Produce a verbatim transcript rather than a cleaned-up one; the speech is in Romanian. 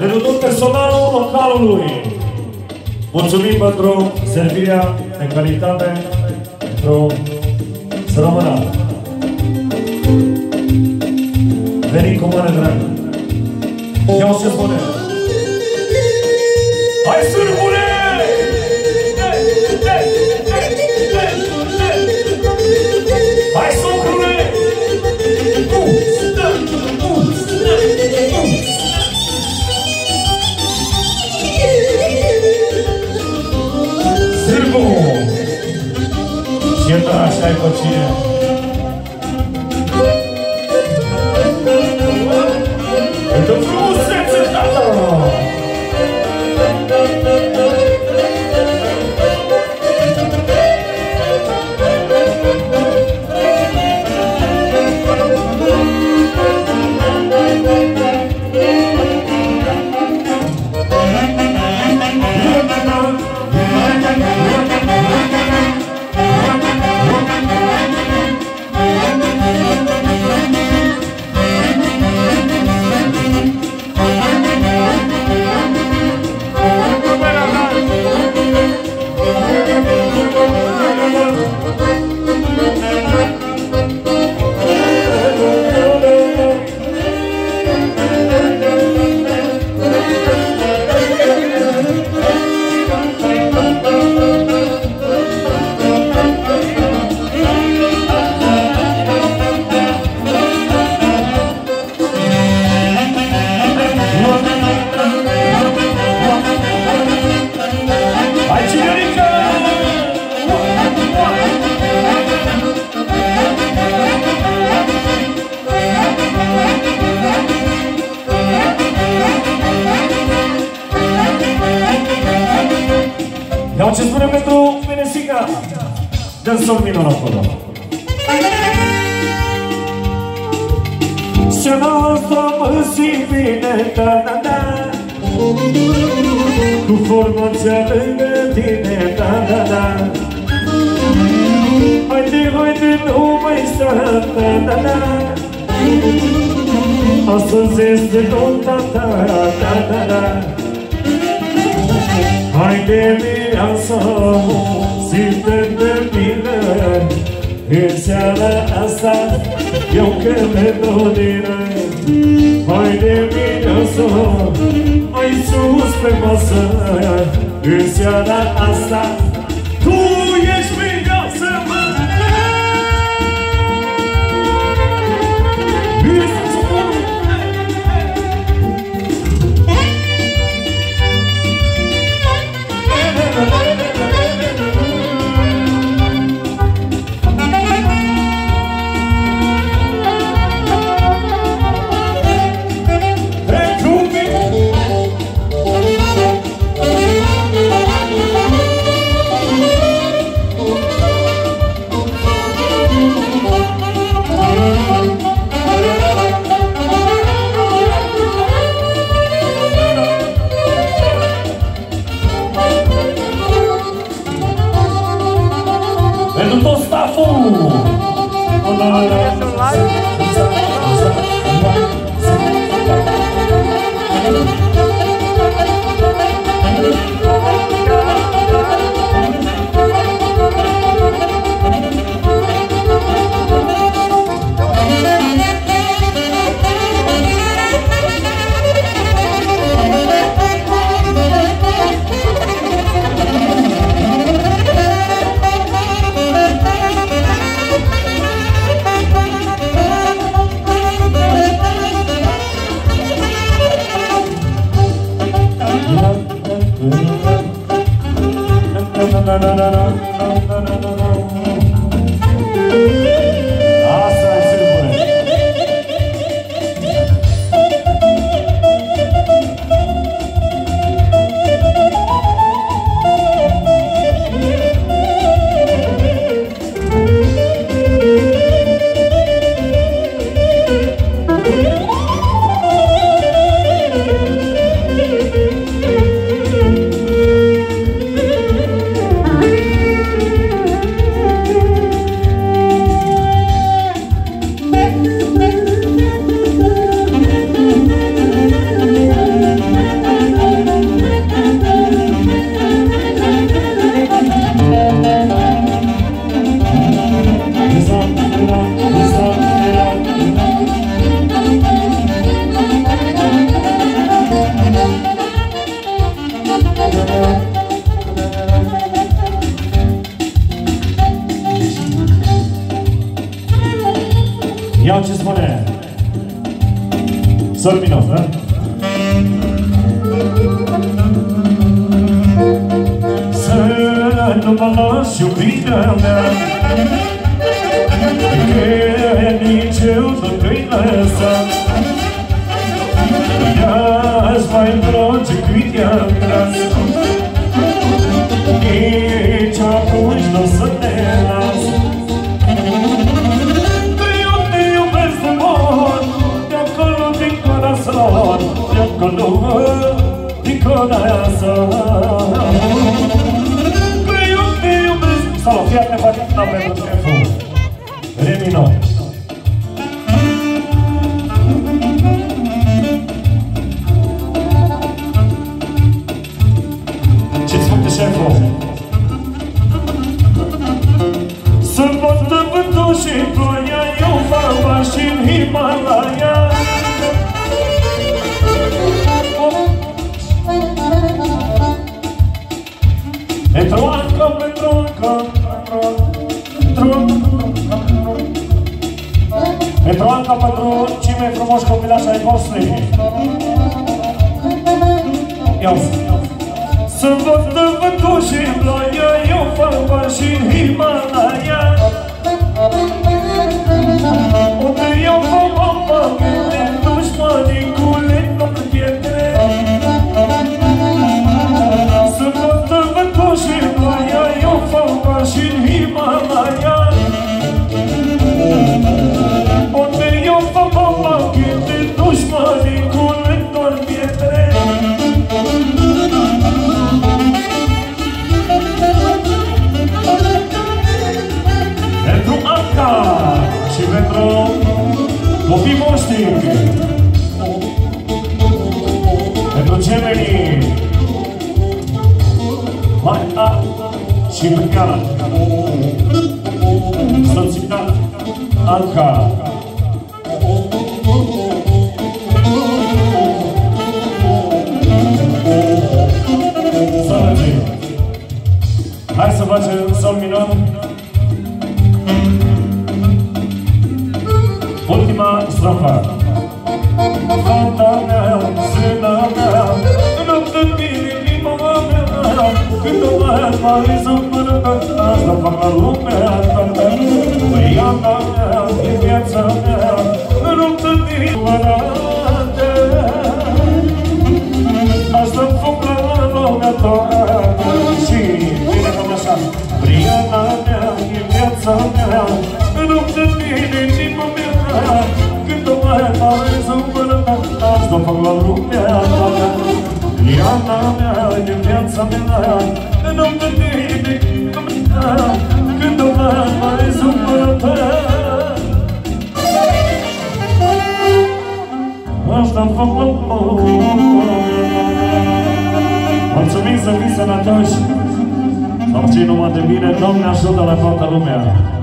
Pentru tot personalul localului. Mulțumim pentru servirea de calitate, pentru să rămână. Veni cu mare dragă. Ia-o ce spune. Hai sârbule! Hai socrule! Sârbu! Și e ta așa-i pe cine? Pentru frumusețe, tata! Iau ce spune pentru Menesica. Dă-mi sol minor acolo. Și noastră mă simt bine, da-da-da, cu formația lângă tine, da-da-da. Haide, haide, nu mai sta, da-da-da, astăzi este nota ta, da-da-da. Haide, mireasă, simte-te bine, în seara asta eu că me dorină. Haide, mireasă, mai sus pe masă, în seara asta tu ești mireasă, mă! Pentru tot stafful! Sol minor, da? Să nu mă lași iubirea mea, că nici eu nu te-i lăsat. Ia-ți mai dragi cât i-am tras, nici atunci n-o să te las. Eu te iubesc de mor, de-acolo din corazon, de-acolo din corazon. Eu te iubesc. Sau, fii atent, fac una pentru șeful. Re minor. Ce-ți spune șeful? Să poată vântul și ploaia, eu fac pași în Himalaya. Pentru anca, pentru anca, pentru anca, pentru cei mai frumoși copilași ai voștri. Ia-ți! Să poată vântul și ploaia, eu fac pași în Himalaya. Unde eu fac mama, gândi dușmanii cu lectul de pietre. Să poată vântul și ploaia, eu fac pași în Himalaya. Unde eu fac mama, gândi dușmanii cu lectul de pietre. Pentru Anca și pentru copii voștri, pentru gemenii Maria și Mâncana, soția Anca. Sănătate! Hai să facem sol minor. Ultima strofa. Fata mea, sâna mea, nu-mi-te bine inima mea, când o mai mare zâmbără, asta fac la lumea toată. Băiata mea, e viața mea, nu-mi-te bine mărate, asta fac la lumea toată. Și bine cam așa. Băiata mea, e viața mea, nu-mi-te bine inima mea, când o mai mare zâmbără, asta fac la lumea toată. Iana mea, e viața mea, nu-mi te bine, când o mai mare zâmbără. Asta fac la lumea. Mulțumim să fiți sănătoși. Să obțin numai de bine, Doamne ajută la toată lumea.